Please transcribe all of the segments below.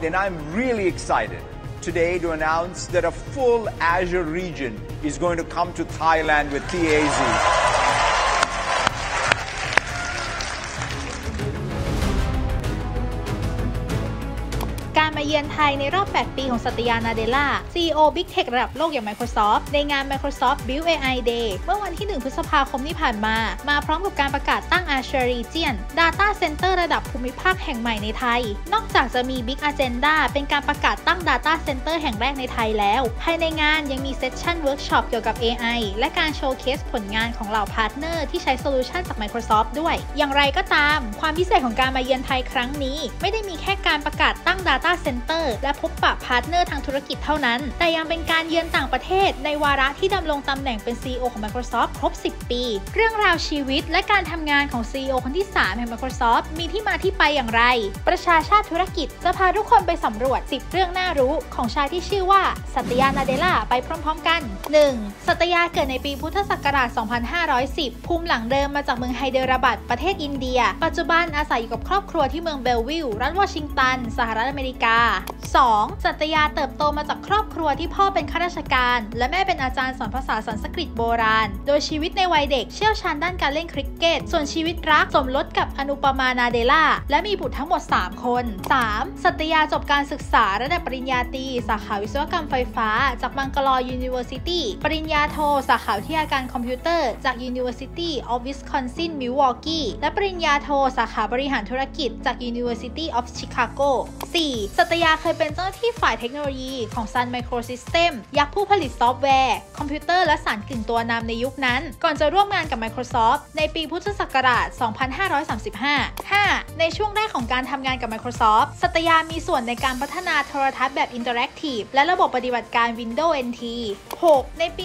then I'm really excited today to announce that a full Azure region is going to come to Thailand with TAZ. การมาเยือนไทยในรอบ 8 ปีของสัตยา นาเดล่า CEO Big Tech ระดับโลกอย่าง Microsoft ในงาน Microsoft Build AI Day เมื่อวันที่ 1 พฤษภาคมที่ผ่านมาพร้อมกับการประกาศตั้ง Azure Region Data Center ระดับภูมิภาคแห่งใหม่ในไทย นอกจากจะมี Big Agenda เป็นการประกาศตั้ง Data Center แห่งแรกในไทยแล้วภายในงานยังมี Session Workshop เกี่ยวกับ AI และการโชว์เคสผลงานของเหล่าพาร์ทเนอร์ที่ใช้โซลูชันจาก Microsoft ด้วยอย่างไรก็ตามความพิเศษของการมาเยือนไทยครั้งนี้ไม่ได้มีแค่การประกาศตั้ง Data Center และพบปะพาร์ทเนอร์ทางธุรกิจเท่านั้นแต่ยังเป็นการเยือนต่างประเทศในวาระที่ดำรงตำแหน่งเป็น CEO ของ Microsoft ครบ 10 ปีเรื่องราวชีวิตและการทำงานของ CEO คนที่ 3 แห่ง Microsoft มีที่มาที่ไปอย่างไรประชาชาติธุรกิจจะพาทุกคนไปสำรวจ 10 เรื่องน่ารู้ของชายที่ชื่อว่าสัตยา นาเดล่าไปพร้อมๆกัน 1. สัตยาเกิดในปีพุทธศักราช 2510 ภูมิหลังเดิมมาจากเมืองไฮเดราบัดประเทศอินเดียปัจจุบันอาศัยอยู่กับครอบครัวที่เมืองเบลวิลล์รัฐวอชิงตันสหรัฐอเมริกา 2. สัตยาเติบโตมาจากครอบครัวที่พ่อเป็นข้าราชการและแม่เป็นอาจารย์สอนภาษาสันสกฤตโบราณโดยชีวิตในวัยเด็กเชี่ยวชาญด้านการเล่นคริกเก็ตส่วนชีวิตรักสมรสกับอนุปมา นาเดล่าและมีบุตรทั้งหมด 3 คน 3. สัตยาจบการศึกษาระดับปริญญาตรีสาขาวิศวกรรมไฟฟ้าจากบังกลอ University ปริญญาโทสาขาวิทยาการคอมพิวเตอร์จาก University of Wisconsin Milwaukee และปริญญาโทสาขาบริหารธุรกิจจาก University of Chicago 4. สัตยาเคยเป็นเจ้าหน้าที่ฝ่ายเทคโนโลยีของ Sun Microsystem ยักษ์ผู้ผลิตซอฟต์แวร์คอมพิวเตอร์และสารกึ่งตัวนำในยุคนั้นก่อนจะร่วมงานกับ Microsoft ในปีพุทธศักราช 2535 5. ในช่วงแรกของการทำงานกับ Microsoft สัตยามีส่วนในการพัฒนาโทรทัศน์แบบ Interactive และระบบปฏิบัติการ Windows NT 6. ในปี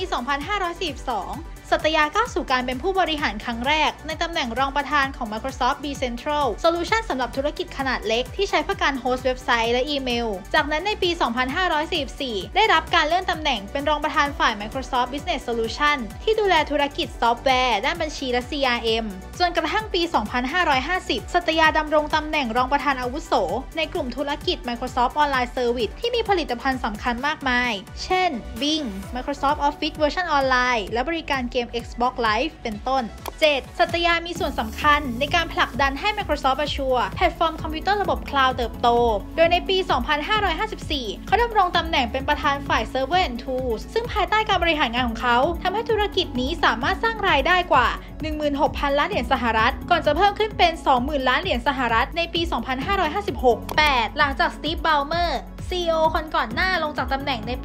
2542สัตยาก้าวสู่การเป็นผู้บริหารครั้งแรกในตำแหน่งรองประธานของ Microsoft B Central Solution สำหรับธุรกิจขนาดเล็กที่ใช้เพื่อการโฮสต์เว็บไซต์และอีเมลจากนั้นในปี 2544 ได้รับการเลื่อนตำแหน่งเป็นรองประธานฝ่าย Microsoft Business Solution ที่ดูแลธุรกิจซอฟต์แวร์ด้านบัญชีและ CRM จนกระทั่งปี 2550 สัตยาดำรงตำแหน่งรองประธานอาวุโสในกลุ่มธุรกิจ Microsoft Online Service ที่มีผลิตภัณฑ์สำคัญมากมายเช่น Bing Microsoft Office Version Online และบริการเกม Xbox Live เป็นต้น 7. สัตยามีส่วนสำคัญในการผลักดันให้ Microsoft Azure แพลตฟอร์มคอมพิวเตอร์ระบบคลาวด์เติบโตโดยในปี 2554 เขาดำรงตำแหน่งเป็นประธานฝ่าย Server and Tools ซึ่งภายใต้การบริหารงานของเขาทำให้ธุรกิจนี้สามารถสร้างรายได้กว่า 16,000 ล้านเหรียญสหรัฐก่อนจะเพิ่มขึ้นเป็น 20,000 ล้านเหรียญสหรัฐในปี 2556 8. หลังจาก Steve Ballmer CEO คนก่อนหน้าลงจากตำแหน่งในปี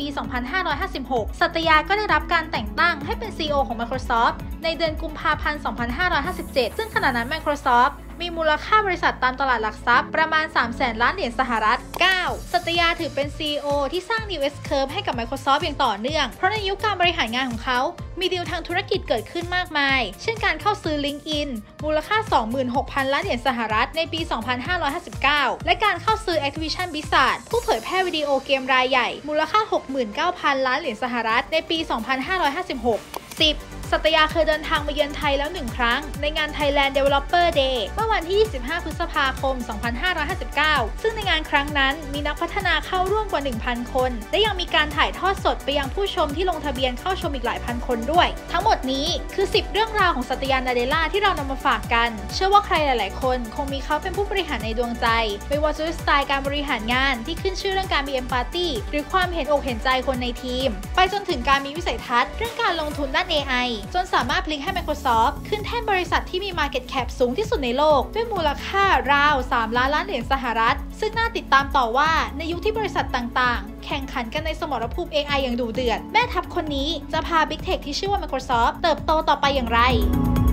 2556 สัตยาก็ได้รับการแต่งตั้งให้เป็น CEO ของ Microsoft ในเดือนกุมภาพันธ์ 2557 ซึ่งขณะนั้น Microsoft มีมูลค่าบริษัทตามตลาดหลักทรัพย์ประมาณ 300,000 ล้านเหรียญสหรัฐ 9. สัตยาถือเป็น CEO ที่สร้าง New S-Curve ให้กับ Microsoft อย่างต่อเนื่องเพราะในยุคการบริหารงานของเขามีดีลทางธุรกิจเกิดขึ้นมากมายเช่นการเข้าซื้อ LinkedIn มูลค่า 26,000 ล้านเหรียญสหรัฐในปี 2559 และการเข้าซื้อ Activision Blizzard ผู้เผยแพร่วิดีโอเกมรายใหญ่มูลค่า 69,000 ล้านเหรียญสหรัฐในปี 2556 10. สัตยาเคยเดินทางมาเยือนไทยแล้ว1 ครั้งในงาน Thailand Developer Day เมื่อวันที่ 25 พฤษภาคม 2559 ซึ่งในงานครั้งนั้นมีนักพัฒนาเข้าร่วมกว่า 1,000 คนและยังมีการถ่ายทอดสดไปยังผู้ชมที่ลงทะเบียนเข้าชมอีกหลายพันคนด้วยทั้งหมดนี้คือ 10 เรื่องราวของสัตยา นาเดล่าที่เรานำมาฝากกันเชื่อว่าใครหลายๆคนคงมีเขาเป็นผู้บริหารในดวงใจไม่ว่าจะด้วยสไตล์การบริหารงานที่ขึ้นชื่อเรื่องการมี Empathy หรือความเห็นอกเห็นใจคนในทีมไปจนถึงการมีวิสัยทัศน์เรื่องการลงทุนด้าน AI จนสามารถพลิกให้ Microsoft ขึ้นแท่นบริษัทที่มี Market Cap สูงที่สุดในโลกด้วยมูลค่าราว 3 ล้านเหรียญสหรัฐซึ่งน่าติดตามต่อว่าในยุคที่บริษัทต่างๆแข่งขันกันในสมรภูมิ AI อย่างดุเดือดแม่ทัพคนนี้จะพา Big Tech ที่ชื่อว่า Microsoft เติบโตต่อไปอย่างไร